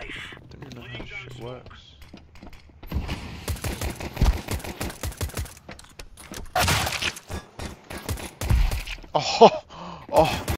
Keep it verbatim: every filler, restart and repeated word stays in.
Don't even know how shit works. Oh, oh.